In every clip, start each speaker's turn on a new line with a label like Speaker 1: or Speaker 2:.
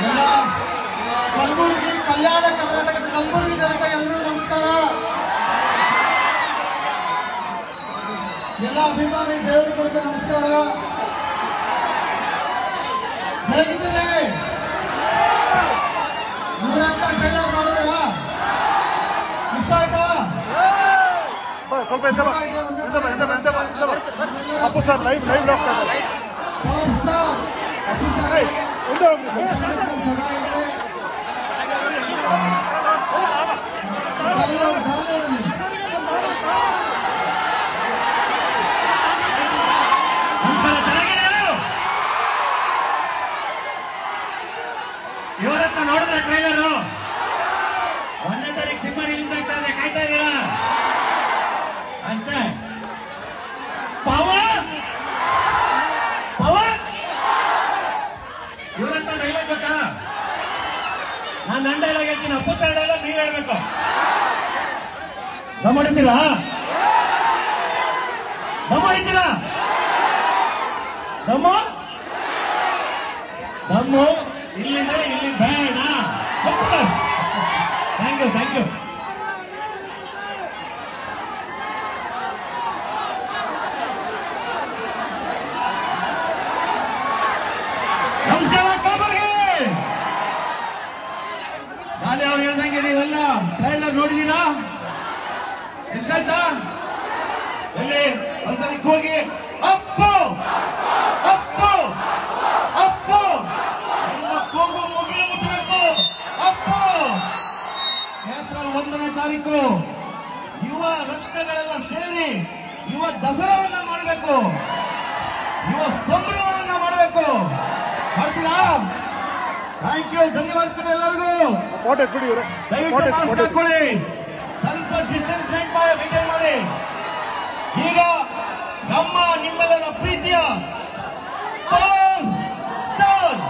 Speaker 1: ಕಲಬುರಗಿ ಕಲ್ಯಾಣ ಕರ್ನಾಟಕದ ಕಲಬುರಗಿ ಜನತೆಗೆ ಎಲ್ಲರೂ ನಮಸ್ಕಾರ. ಎಲ್ಲ ಅಭಿಮಾನಿ ದೇವರುಗಳಿಗೆ ನಮಸ್ಕಾರ. ಹೇಗಿದ್ದೀರಿ? ಇವರಂತ ಟ್ರೈಲರ್ ಮಾಡಿದ್ರ ಇಷ್ಟ ಆಯ್ತಾ?
Speaker 2: ಸ್ವಲ್ಪ ಅಪ್ಪು ಸರ್ ಲೈವ್ ಹೋಗ್ತಾ ಇದ್ದಾರೆ.
Speaker 3: ಇವರತ್ತ ನೋಡಿದ್ರೆ ಟ್ರೈಲರು 1ನೇ ತಾರೀಕು ಸಿನಿಮಾ ರಿಲೀಸ್ ಆಗ್ತಾ ಇದೆ, ಕಾಯ್ತಾ ಇದ್ದೀರಾ? ಅಷ್ಟೇ. ಪವರ್ ಇವರಂತ ಡೈಲಾಗ್ ಗೊತ್ತಾ? ನಾನು ನನ್ನ ಡೈಲಾಗ್ ಹೇಳ್ತೀನಿ, ಅಪ್ಪು ಸರ್ ಡೈಲಾಗ್ ನೀವು ಹೇಳ್ಬೇಕು. ಗಮನಿಸ್ತೀರಾ? ದಮ್ಮು ಇಲ್ಲಿಂದ ಇಲ್ಲಿ ಬೇಡ. Thank you. ನಮಸ್ಕಾರ ಕಲಬುರಗಿ. ಗಾಲಿ ಅವ್ರು ಹೇಳ್ದಂಗೆ ನೀವೆಲ್ಲ ಟ್ರೈಲರ್ ನೋಡಿದೀರಾ? ಎಷ್ಟಾಯ್ತಾ? ಎಲ್ಲಿ ಒಂದ್ಸರಿ ಹೋಗಿ ಅಪ್ಪು ಕೂಗು ಮುಗಿಲು ಮುಟ್ಟಬೇಕು. ಅಪ್ಪು ಏಪ್ರಿಲ್ 1ನೇ ತಾರೀಕು ಯುವ ರತ್ನಗಳೆಲ್ಲ ಸೇರಿ ಯುವ ದಸರಾವನ್ನ ಮಾಡಬೇಕು, ಯುವ ಸಂಭ್ರಮವನ್ನ ಮಾಡಬೇಕು. ಮಾಡ್ತೀರಾ? ಥ್ಯಾಂಕ್ ಯು, ಧನ್ಯವಾದಗಳು ಎಲ್ಲರಿಗೂ. ದಯವಿಟ್ಟು ಮಾಸ್ಕ್ ಹಾಕೊಳ್ಳಿ, ಸ್ವಲ್ಪ ಡಿಸ್ಟೆನ್ಸ್ ಮೇಂಟೈನ್ ಮಾಡಿ. ಈಗ ನಮ್ಮ ನಿಮ್ಮೆಲ್ಲರ ಪ್ರೀತಿಯ ಪವರ್ ಸ್ಟಾರ್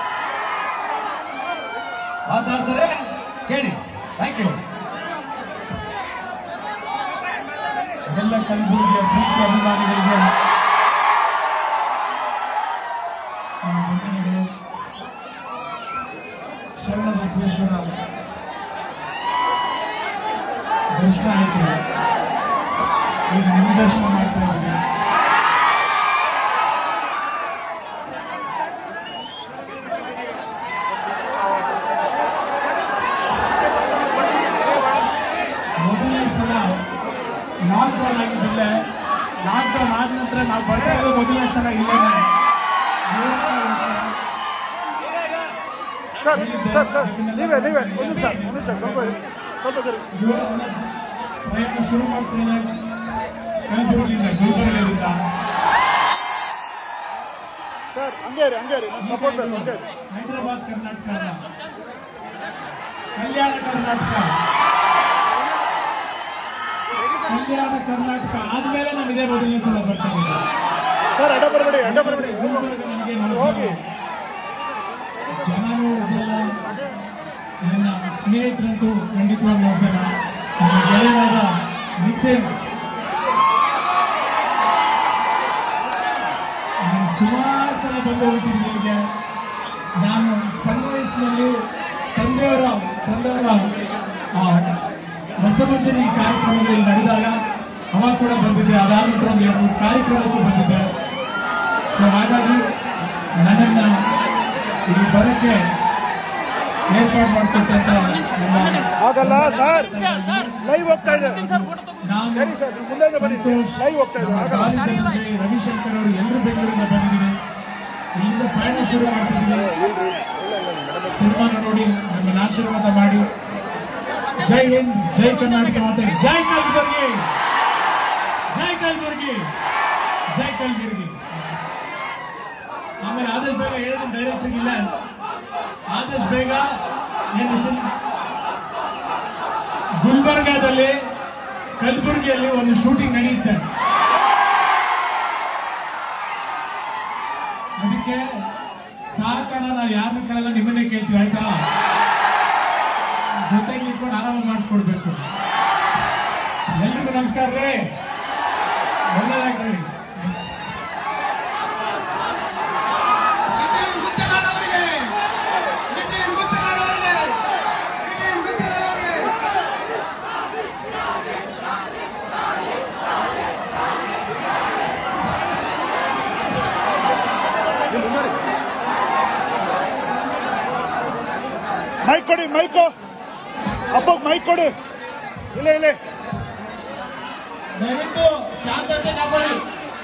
Speaker 3: ಮಾತಾಡ್ತಾರೆ, ಕೇಳಿ. Thank you. ಎಲ್ಲ ಕಲಬುರಗಿಯ ಪ್ರೀತಿ ಅಭಿಮಾನಿಗಳಿಗೆ ಶರಣ ಬಸವೇಶ್ವರ ದರ್ಶನ ಆಯಿತು. ಈಗ ನಿಮ್ಮ ದರ್ಶನ ಮಾಡ್ತಾ ಇದ್ದೀವಿ. ಮೊದಲನೇ ಸಲ ಲಾಕ್ಡೌನ್ ಆಗಿದ್ದಿಲ್ಲ. ಲಾಕ್ಡೌನ್ ಆದ ನಂತರ ನಾವು ಬರ್ತಾ ಇರೋದು ಮೊದಲನೇ ಸಲ ಇಲ್ಲೇ. ಪ್ರಯಾಣ ಶುರು ಮಾಡ್ತೇನೆ ಕಲಬುರಗಿಯಿಂದ, ಗುಲ್ಬರ್ಗದಿಂದ. ಹೈದರಾಬಾದ್ ಕರ್ನಾಟಕ, ಕಲ್ಯಾಣ ಕರ್ನಾಟಕ ಆದ್ಮೇಲೆ ನಾವು ಇದೇ ಮೊದಲನೇ ಸಲ ಬರ್ತಾ ಇದ್ದೀವಿ. ನನಗೆ ಜನರು ಇದೆಲ್ಲ ನನ್ನ ಸ್ನೇಹಿತರಂತೂ ಖಂಡಿತವಾಗಿ ನೋಡ್ಬೇಡ. ನನ್ನ ಗೆಳೆಯರಾದ ನಿತಿನ್ ಸುಮಾರು ಸಲ ಬಂದು ಹೋಗ್ತೀನಿ ಇಲ್ಲಿಗೆ. ನಾನು ಸಣ್ಣ ವಯಸ್ಸಿನಲ್ಲಿ ತಂದೆಯವರ ರಸಭಂಜನಿ ಕಾರ್ಯಕ್ರಮದಲ್ಲಿ ನಡೆದಾಗ ಅವಾಗ ಕೂಡ ಬಂದಿದ್ದೆ. ಅದಾದ ನಂತರ ಒಂದು 2 ಕಾರ್ಯಕ್ರಮಕ್ಕೂ ಬಂದಿದ್ದೆ. ಸೊ ಹಾಗಾಗಿ ನನ್ನನ್ನು ಇಲ್ಲಿ ಬರೋಕ್ಕೆ ಏರ್ಪಾಡು ಮಾಡ್ಕೊಟ್ಟೆ
Speaker 2: ಆಗಲ್ಲ ಸರ್, ಲೈವ್ ಹೋಗ್ತಾ ಇದೆ. ಸರಿ ಸರ್, ಮುಂದೆ ಬನ್ನಿ, ಲೈವ್ ಹೋಗ್ತಾ ಇದೆ.
Speaker 3: ರವಿಶಂಕರ್ ಅವರು ಎಲ್ಲರೂ ಬೆಂಗಳೂರಿಂದ ಬಂದಿದ್ದೀವಿ. ಇಲ್ಲಿಂದ ಪ್ರಯಾಣ ಶುರು ಮಾಡ್ತಿದ್ದೀವಿ. ಸಿನಿಮಾನ ನೋಡಿ ನಮ್ಮನ್ನು ಆಶೀರ್ವಾದ ಮಾಡಿ. ಜೈ ಹಿಂದ್, ಜೈ ಕರ್ನಾಟಕ ಮಾತೆ, ಜೈ ಕಲಬುರಗಿ, ಜೈ ಕಲಬುರಗಿ, ಜೈ ಕಲಬುರಗಿ. ಆಮೇಲೆ ಆದಷ್ಟು ಬೇಗ ಹೇಳಿದ ಡೈರೆಕ್ಟರ್ ಇಲ್ಲ, ಆದಷ್ಟು ಬೇಗ ಗುಲ್ಬರ್ಗಾದಲ್ಲಿ ಕಲಬುರಗಿಯಲ್ಲಿ ಒಂದು ಶೂಟಿಂಗ್ ನಡೆಯುತ್ತೆ. ಅದಕ್ಕೆ ಸಹಕಾರ ನಾವು ಯಾರನ್ನ ಕೇಳಲ್ಲ, ನಿಮ್ಮನ್ನೇ ಕೇಳ್ತೀವಿ, ಆಯ್ತಾ? ಜೊತೆಗೆ ಇಟ್ಕೊಂಡು ಆರಾಮ ಮಾಡಿಸ್ಕೊಡ್ಬೇಕು. ಎಲ್ರಿಗೂ ನಮಸ್ಕಾರ ರೀ, ಒಳ್ಳೆದಾಗ್ರಿ. ನಿತಿನ್
Speaker 2: ಮೈಕ್ ಕೊಡಿ, ಮೈಕು ಅಪ್ಪಗೆ ಮೈಕ್ ಕೊಡಿ. ಇಲ್ಲ
Speaker 1: ದಯವಿಟ್ಟು ಶಾಂತತೆ ಕಾಪಾಡಿ.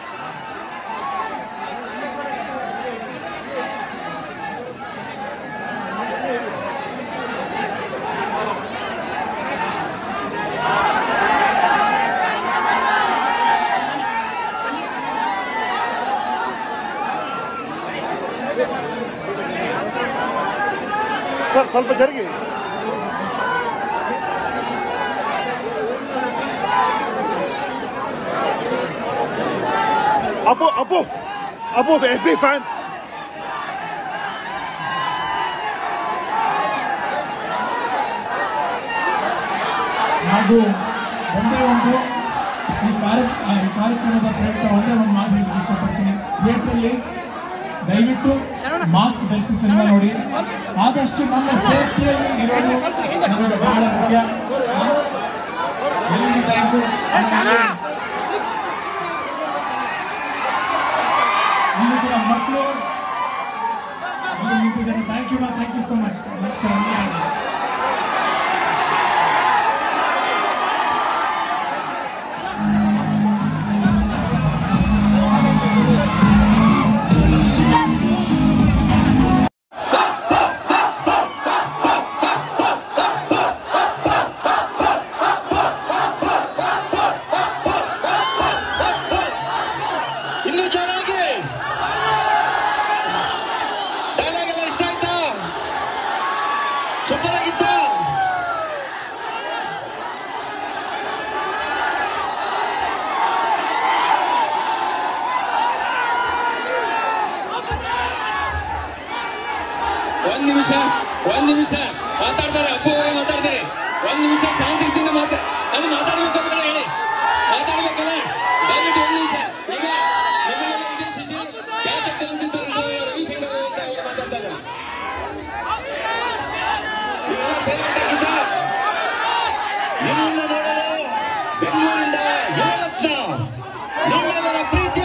Speaker 2: ಸರ್ ಸ್ವಲ್ಪ ಜರುಗಿ. Appu FB fans.
Speaker 3: ಹಾಗೂ ಒಂದೇ ಒಂದು ಈ ಕಾರ್ಯಕ್ರಮದ ಪ್ರಯುಕ್ತ ಒಂದೇ ಒಂದು ಮಾತು ಹೇಳಕ್ಕೆ ಇಷ್ಟಪಡ್ತೀನಿ. ಥಿಯೇಟರ್ಲಿ ದಯವಿಟ್ಟು ಮಾಸ್ಕ್ ಧರಿಸಿ ಸಿನಿಮಾ ನೋಡಿ. ಆದಷ್ಟು ನಮ್ಮ ಸೇಫ್ಟಿಯಲ್ಲಿ ಇರೋದು ನಮಗೆ ಬಹಳ ಮುಖ್ಯ. ಎಲ್ಲರಿಗೂ ಥ್ಯಾಂಕ್ ಯು. ಇಲ್ಲಿ ಕೂಡ ಮಕ್ಕಳು ನಿಂತಿದ್ದಾರೆ. Thank you so much.
Speaker 4: ಒಂದ್ ನಿಮಿಷ ಮಾತಾಡ್ತಾರೆ. ಅಪ್ಪು ಅವರೇ ಮಾತಾಡ್ತಾರೆ. ಒಂದ್ ನಿಮಿಷ ಶಾಂತಿಯಿಂದ ಅದು ಮಾತಾಡ್ಬೇಕಂತ ಹೇಳಿ ಮಾತಾಡ್ಬೇಕಲ್ಲ. ದಯವಿಟ್ಟು ಒಂದ್ ನಿಮಿಷ. ಈಗ ರವಿಶಂಕರ್ ಅವರು ಮಾತಾಡ್ತಾರೆ. ಬೆಂಗಳೂರಿಂದ ಯುವರತ್ನ ನಿಮ್ಮೆಲ್ಲರ ಪ್ರೀತಿಯ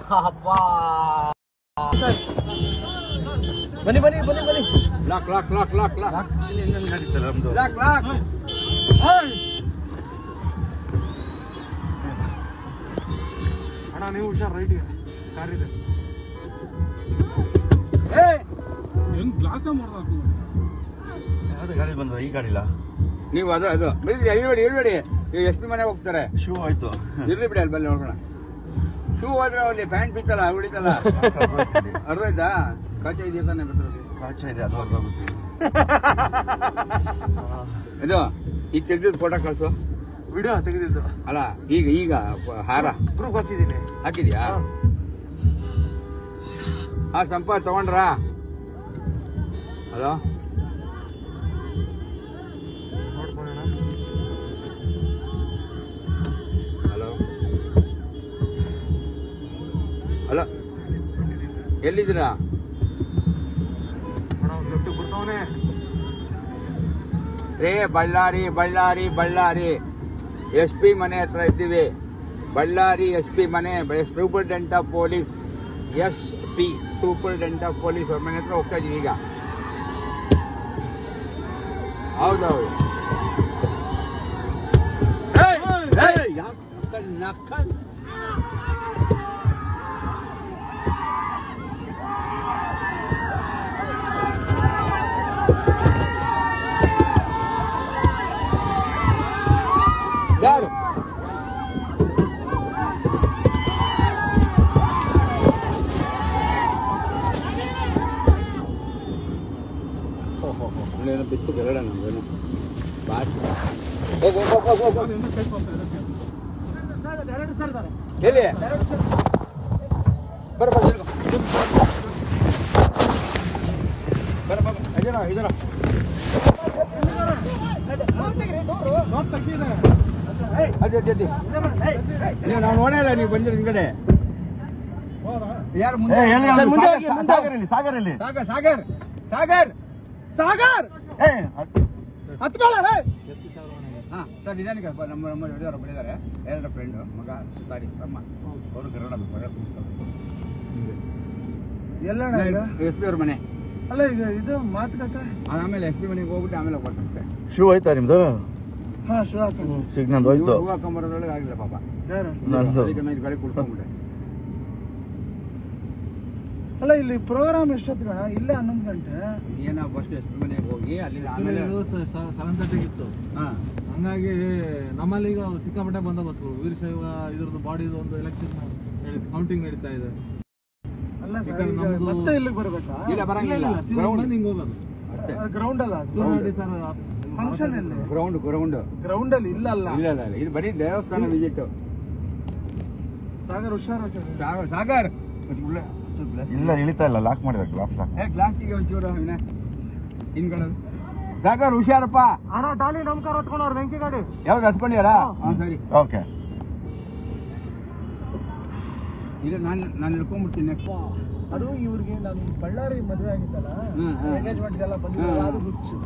Speaker 2: ಬನ್ನಿ ಬನ್ನಿ ಬನ್ನಿ ಬನ್ನಿ.
Speaker 4: Lock lock lock lock lock
Speaker 2: ನಡೀತಲ್ಲ ನಮ್ದು.
Speaker 4: Lock lock.
Speaker 2: ಅಣ್ಣ ನೀವು ಹುಷಾರ್, ರೈಟ್ ಕಾರ್ ಇದೆ. ಯಾವ್ದು ಗಾಡಿ ಬಂದ್ರ? ಈ ಗಾಡಿಲ್ಲ.
Speaker 4: ನೀವು ಅದು ಅದು ಹೇಳ್ಬೇಡಿ ಹೇಳ್ಬೇಡಿ. ನೀವು SP ಮನೆಗೆ ಹೋಗ್ತಾರೆ.
Speaker 2: ಶೂ ಆಯ್ತು.
Speaker 4: ಇರ್ಲಿ ಬಿಡಿ, ಅಲ್ಲಿ ಬಲ್ಲಿ ನೋಡೋಣ. ಶೂ ಹೋದ್ರೆ ಅಲ್ಲಿ ಪ್ಯಾಂಟ್ ಬಿತ್ತಲ್ಲ ಹೊಡಿತಲ್ಲ, ಅರ್ಧೋಯ್ತಾ? ಕಾಚ ಇದೆಯಾ ತಾನೆ?
Speaker 2: ಕಾಚ ಇದೆ, ಅದು ಹೊರಗೋಗುತ್ತೆ.
Speaker 4: ಇದು ಈಗ ತೆಗೆದಿದ್ದು ಫೋಟೋ ಕಳ್ಸು.
Speaker 2: ವಿಡಿಯೋ ತೆಗೆದಿದ್ದು
Speaker 4: ಅಲ್ಲ, ಈಗ ಈಗ ಹಾರ
Speaker 2: ಗ್ರೂಪ್ ಹಾಕಿದ್ದೀನಿ.
Speaker 4: ಹಾಕಿದ್ಯಾ? ಹಾ, ಸಂಪಾದ ತಗೊಂಡ್ರಾ? ಹಲೋ,
Speaker 2: ನೋಡ್ಕೊಳ್ಳೋಣ.
Speaker 4: ಹಲೋ ಹಲೋ, ಎಲ್ಲಿದ್ದೀರಾ?
Speaker 2: ಅಣ್ಣ ಒಂದು ಲೆಫ್ಟ್ ಬರ್ತಾವನೆ.
Speaker 4: ಬಳ್ಳಾರಿ ಬಳ್ಳಾರಿ ಬಳ್ಳಾರಿ SP ಮನೆ ಹತ್ರ ಇದ್ದೀವಿ. ಬಳ್ಳಾರಿ SP ಮನೆ, superintendent of police, SP superintendent of police ಅವ್ರ ಮನೆ ಹತ್ರ ಹೋಗ್ತಾ ಇದೀವಿ ಈಗ. ಹೌದೌದು. ನಕ್ಕಲ್ ಯಾರು? ಏನೋ ಬಿತ್ತು ಕೆರಡ ನಮ್ದೇನು ಬಾಟ್. ಹೋಗು ಹೋಗು ಹೋಗು ಹೋಗು. ಎಲ್ಲಿ? ಬರ ಬರ ಬರ ಬರ ಇದರ ಇದರ ನೀವು ನಾವು ನೋಡಲ್ಲ, ನೀವು ಬಂದಿರ ಹಿಂಗಡೆ. ಯಾರು ಮುಂದೆ?
Speaker 2: ಸಾಗರ್ ಇಲ್ಲಿ, ಸಾಗರ್ ಇಲ್ಲಿ.
Speaker 4: ಸಾಗರ್ ಸಾಗರ್ ಸಾಗರ್
Speaker 2: ಸಾಗರ್ ಹತ್ಕೊಳ್ಳ.
Speaker 4: ಹಾ ಸರ್, ನಿಧಾನಕ್ಕೆ ನಮ್ಮ ಹಿಡಿದವರು ಬಂದಿದ್ದಾರೆ. ಎರಡು ಫ್ರೆಂಡು, ಮಗ, ಸಾರಿ ತಮ್ಮ, ಅವರು ಕನ್ನಡ
Speaker 2: ಎಲ್ಲ
Speaker 4: SP ಅವ್ರ ಮನೆ.
Speaker 2: ಅಲ್ಲ ಈಗ ಇದು ಮಾತುಕತೆ.
Speaker 4: ಆಮೇಲೆ SP ಮನೆಗೆ ಹೋಗ್ಬಿಟ್ಟು ಆಮೇಲೆ ಕೊಟ್ಟಂತೆ.
Speaker 2: ಶೂ ಆಯ್ತಾ ನಿಮ್ದು? ಹಾ, ಶೂ ಹಾಕೊಂಡು ಸಿಗ್ನಲ್ ಹೋಯ್ತು.
Speaker 4: ಹೂ ಹಾಕೊಂಬರೋದ್ರೊಳಗೆ ಆಗಿಲ್ಲ ಪಾಪ.
Speaker 2: ನಂದು.
Speaker 4: ಅದಕ್ಕೆ ನಾನು ಗಾಡಿ ಕುಡ್ಕೊಂಡ್ಬಿಟ್ಟೆ.
Speaker 2: ಅಲ್ಲ ಇಲ್ಲಿ ಪ್ರೋಗ್ರಾಮ್ ಎಷ್ಟೊತ್ತಿಗೆ? ಇಲ್ಲೇ 11 ಗಂಟೆ.
Speaker 4: ಏನೋ ಫಸ್ಟ್ SP ಮನೆಗೆ ಹೋಗಿ ಅಲ್ಲಿ ಆಮೇಲೆ
Speaker 5: 7:30
Speaker 4: ಹಾ,
Speaker 5: ಹಂಗಾಗಿ ನಮ್ಮಲ್ಲಿ ಈಗ ಸಿಕ್ಕಾಪಟ್ಟೆ ಬಂದೋಬಸ್ತು. ವೀರಶೈವ ಇದ್ರದ್ದು ಬಾಡಿದು ಒಂದು ಎಲೆಕ್ಷನ್ ಕೌಂಟಿಂಗ್ ನಡೀತಾ ಇದೆ.
Speaker 2: ಅಲ್ಲ ಸರ್, ಈಗ ಮತ್ತೆ ಇಲ್ಲಿಗೆ ಬರ್ಬೇಕಾ?
Speaker 4: ಇಲ್ಲ ಬರಂಗಿಲ್ಲ.
Speaker 5: ಹಿಂಗ್ ಹೋಗೋದು
Speaker 2: ಗ್ರೌಂಡ್ ಅಲ್ಲ,
Speaker 5: ಸರ್.
Speaker 2: ಫಂಕ್ಷನ್ ಇಲ್ಲಿ
Speaker 4: ಗ್ರೌಂಡ್ ಗ್ರೌಂಡ್
Speaker 2: ಗ್ರೌಂಡ್ ಅಲ್ಲಿ ಇಲ್ಲ. ಅಲ್ಲ
Speaker 4: ಇಲ್ಲ ಇಲ್ಲ, ಇದು ಬರೀ ದೇವಸ್ಥಾನ ವಿಸಿಟ್.
Speaker 2: ಸಾಗರ್ ಹುಷಾರ.
Speaker 4: ಸಾಗರ್
Speaker 2: ಇಲ್ಲ, ಇಳಿತಾ ಇಲ್ಲ, ಲಾಕ್ ಮಾಡಿದ್ರೆ ಗ್ಲಾಸ್ ಲಾಕ್.
Speaker 4: ಗ್ಲಾಸ್ಟಿಗೆ ಒಂಚೂರು ಹಿಂದ್ಗಡೆ. ಸಾಗರ್ ಹುಷಾರಪ್ಪ.
Speaker 2: ಅಣ್ಣ ಡಾಲಿ ನಮ್ ಕಾರ್ ಹೊತ್ಕೊಂಡವ್ರು, ಬೆಂಕಿ ಗಾಡಿ.
Speaker 4: ಯಾವಾಗ ಹತ್ಕೊಂಡಿಯಾರಾ? ಹಾ ಸರಿ,
Speaker 2: ಓಕೆ.
Speaker 4: ಇಲ್ಲ ನಾನು ಇಳ್ಕೊಂಡ್ಬಿಡ್ತೀನಿ.
Speaker 2: ಅದು ಇವ್ರಿಗೆ ನಾನು ಬಳ್ಳಾರಿ ಮದುವೆ ಆಗಿತ್ತಲ್ಲ, ಎಂಗೇಜ್ಮೆಂಟ್ ಎಲ್ಲ ಬಂದಿಲ್ಲ, ಅದು ಹುಚ್ಚು.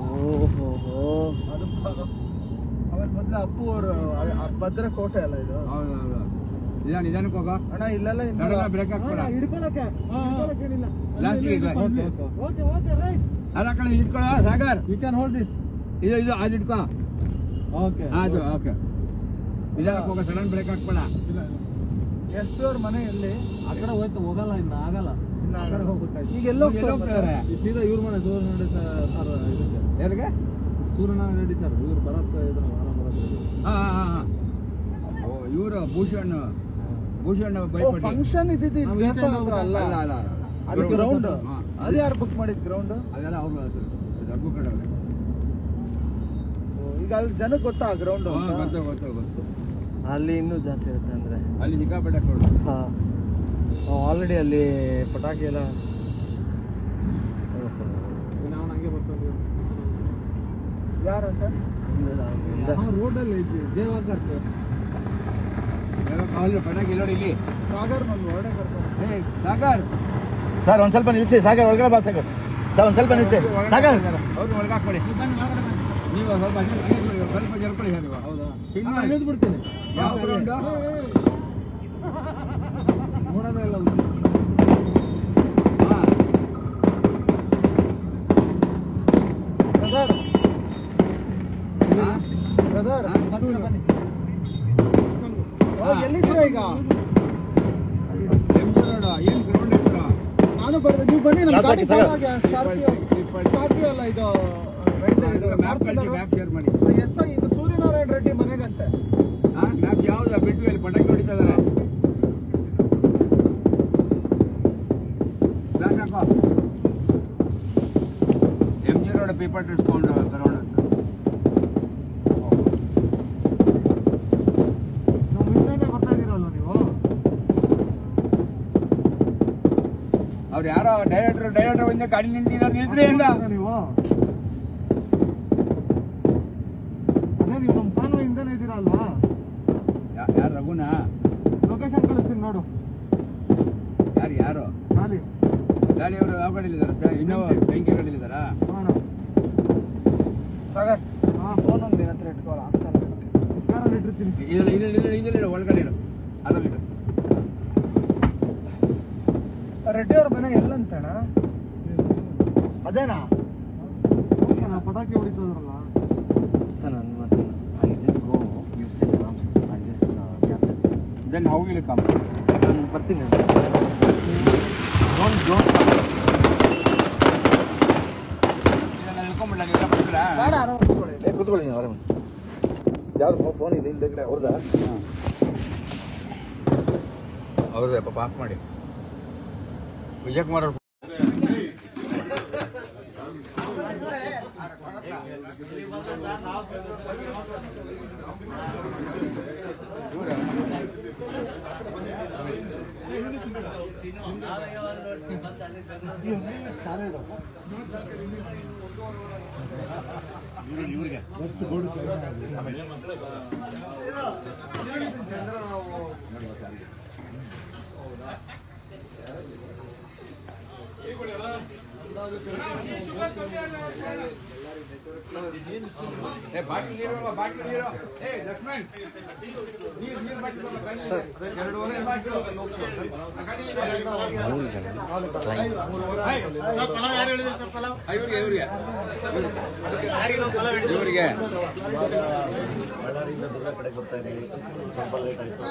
Speaker 2: ಅದು ಅವತ್ತು ಮೊದಲು ಅಪ್ಪು ಅವರು ಭದ್ರಕೋಟೆ ಅಲ್ಲ ಇದು.
Speaker 4: ಹೌದೌದು. ಇಲ್ಲ ನಿಧಾನಕ್ಕೆ ಹೋಗ
Speaker 2: ಅಣ್ಣ. ಇಲ್ಲೆಲ್ಲ
Speaker 4: ಬ್ರೇಕ್ ಹಾಕ್ಬೇಡ.
Speaker 2: ಹಿಡ್ಕೊಳಕ್ಕೆ ಏನಿಲ್ಲ.
Speaker 4: ಓಕೆ ಅಲ್ಲ ಕಡೆ ಇಟ್ಕೊಳ್ಳ Sagar.
Speaker 5: You can hold this.
Speaker 4: ಇದು ಇದು ಅದು ಇಟ್ಕೋ.
Speaker 5: ಓಕೆ
Speaker 4: ಅದು ಓಕೆ. ನಿಧಾನಕ್ಕೆ ಹೋಗ, ಸಡನ್ ಬ್ರೇಕ್ ಹಾಕ್ಬೇಡ.
Speaker 2: ಎಷ್ಟು ಅವ್ರ ಮನೆ ಎಲ್ಲಿ?
Speaker 5: ಆ ಕಡೆ ಹೋಯ್ತು, ಹೋಗಲ್ಲ, ಇನ್ನು ಆಗಲ್ಲ. ಆ ಕಡೆ ಹೋಗ್ಬೇಕಾಯ್ತು.
Speaker 2: ಈಗ ಎಲ್ಲೋ
Speaker 4: ಹೋಗ್ತಾರೆ.
Speaker 5: ಸೀದಾ ಇವ್ರ ಮನೆ ಸೂರ್ಯನಾರಾಯಣ ರೆಡ್ಡಿ ಸರ್. ಇದಕ್ಕೆ
Speaker 4: ಯಾರಿಗೆ?
Speaker 5: ಸೂರ್ಯನಾರಾಯಣ ರೆಡ್ಡಿ ಸರ್. ಇವ್ರು ಬರತ್ ಇದ್ರು
Speaker 4: ಹಾ ಹಾ ಹಾ. ಓ ಇವರು ಭೂಷಣ್ ಬೈಪಟ್ಟಿ.
Speaker 2: ಫಂಕ್ಷನ್ ಇದ್ದಿದ್ದು ದೇವಸ್ಥಾನ ಹತ್ರ ಅಲ್ಲ,
Speaker 4: ಅಲ್ಲ ಅಲ್ಲ,
Speaker 2: ಅದು ಗ್ರೌಂಡ್. ಅದು ಯಾರು ಬುಕ್ ಮಾಡಿದ್ ಗ್ರೌಂಡ್?
Speaker 4: ಅದೆಲ್ಲ ಅವ್ರು ರಘು ಕಡೆ.
Speaker 2: ಈಗ ಅಲ್ಲಿ ಜನಕ್ಕೆ ಗೊತ್ತಾ ಗ್ರೌಂಡ್?
Speaker 4: ಗೊತ್ತು.
Speaker 5: ಅಲ್ಲಿ ಇನ್ನೂ ಜಾಸ್ತಿ ಇರುತ್ತೆ ಅಂದ್ರೆ
Speaker 4: ಅಲ್ಲಿ ಸಿಕ್ಕಾಪಟ್ಟೆ ಕೊಡು.
Speaker 5: ಆಲ್ರೆಡಿ ಅಲ್ಲಿ ಪಟಾಕಿ ಎಲ್ಲ ನಾವು ಹಂಗೆ ಬರ್ತೀವಿ.
Speaker 2: ಯಾರ ಸರ್?
Speaker 5: ರೋಡಲ್ಲಿ ಜಯವಾಗರ್ ಸರ್.
Speaker 4: ಪಟಾಕಿ ನೋಡಿ ಇಲ್ಲಿ.
Speaker 2: ಸಾಗರ್ ಒಂದು ಹೊರಡೆ ಬರ್ತಾರೆ.
Speaker 4: ಸಾಗರ್
Speaker 2: ಸರ್ ಒಂದ್ ಸ್ವಲ್ಪ ನಿಲ್ಸಿ. ಸಾಗರ್ ಒಳಗಡೆ ಬಾ. ಸಾಗರ್ ಸರ್ ಒಂದ್ ಸ್ವಲ್ಪ ನಿಲ್ಸಿ. ಸಾಗರ್
Speaker 4: ಅವ್ರು ಒಳಗೆ ಹಾಕ್ಬೇಡಿ. ನೀವು ಸ್ವಲ್ಪ ಜರ್ಕೊಳ್ಳಿ.
Speaker 5: ಹೌದಾ?
Speaker 4: ಬಿಡ್ತೀನಿ. ಯಾವ ಗ್ರೌಂಡು?
Speaker 5: ನೋಡೋದೇ ಇಲ್ಲ
Speaker 1: ಎಲ್ಲಿದ್ದೀರಾ ಈಗ? ನಾನು ಬರ್ದೆ, ನೀವು ಬನ್ನಿ. ನಮ್ಮ ಗಾಡಿ ಸ್ಕಾರ್ಪಿಯೋ ಅಲ್ಲ ಇದು. ಎಸ್ ಐ ಇದು ಸೂರ್ಯನಾರಾಯಣ ರೆಡ್ಡಿ ಮನೆಗಂತೆ.
Speaker 4: ಮ್ಯಾಪ್ ಯಾವ್ದು ಬಿಟ್ಟು ಇಲ್ಲಿ ಪಟಾಕಿ ಹೊಡಿತಾ ಇದಾರೆ. MG ರೋಡ್ ಪೇಪರ್ ಡಿಸ್ಕೌಂಟ್ ಕರೋಣ ಅಂತ.
Speaker 1: ನಾವು ಮುಂಚೆನೆ ಬರ್ತಾ ಇದೀರಲ್ಲ ನೀವು.
Speaker 4: ಅವ್ರು ಯಾರೋ ಡೈರೆಕ್ಟರ್ ಒಂದೇ ಗಾಡಿ ನಿಂತಿದ್ದಾರೆ, ನಿಲ್ಸ್ರಿ ಅಂತ.
Speaker 1: ನೀವು ಅದೇ ನೀವು ನಮ್ಮ ಕಾನೂನು ಹಿಂದೆನೇ ಇದ್ದೀರಾ ಅಲ್ವಾ?
Speaker 4: ಯಾರು ರಘುನಾ?
Speaker 1: ಲೊಕೇಶನ್ ಕಳಿಸ್ತೀನಿ ನೋಡು.
Speaker 4: ಯಾರು
Speaker 1: ಖಾಲಿ
Speaker 4: ಗಾಡಿ ಅವರು ಯಾವ ಗಾಡಿಲಿದ್ದಾರೆ? ಇನ್ನೋವಾ ಬೆಂಕಿ ಗಾಡಿಲಿದ್ದಾರಾ?
Speaker 1: ಸಾಗರ್ ಫೋನ್ ಒಂದು ಹತ್ರ ಇಟ್ಕೊಳ್ಳ ಆಗ್ತಾನೆ. ಕಾರಲ್ಲಿ ಇಟ್ಟಿರ್ತೀನಿ.
Speaker 4: ಇದರಲ್ಲಿ ಒಳಗಡೆ ಇಡು, ಅದರಲ್ಲಿ ಇಡು.
Speaker 1: ರೆಡ್ಡಿ ಅವ್ರ ಮನೆ ಎಲ್ಲಂತಣ? ಅದೇನಾ ಪಟಾಕಿ ಹೊಡಿತದ್ರಲ್ಲ?
Speaker 4: Then how will you come?
Speaker 1: ನಾನು ಬರ್ತೀನಿ.
Speaker 4: ಇಳ್ಕೊಂಬಿಡ್ಲ, ನೀವೆಲ್ಲ ಬರ್ತೀರಾ?
Speaker 1: ಬೇಡ, ಆರಾಮ ಕೂತ್ಕೊಳ್ಳಿ.
Speaker 2: ಕೂತ್ಕೊಳ್ಳಿ ನೀವು ಆರಾಮ. ಯಾರು ಫೋನ್ ಇದೆ ಹಿಂದೆ ಕಡೆ ಅವ್ರದಾ?
Speaker 4: ಅವ್ರದ್ದೇ ಪಾಪ ಆಫ್ ಮಾಡಿ. ವಿಜಯ್ ಕುಮಾರ್ ಅವ್ರು ಬಾಟ್ಲಿ ನೀರು. ಲಕ್ಷ್ಮಣ್ ನೀರು ಇವರಿಗೆ
Speaker 2: ಬಳ್ಳಾರಿಯಿಂದ ದೂರ ಕಡೆ ಬರ್ತಾ ಇದ್ದೀವಿ, ಸ್ವಲ್ಪ ಲೇಟ್ ಆಯಿತು.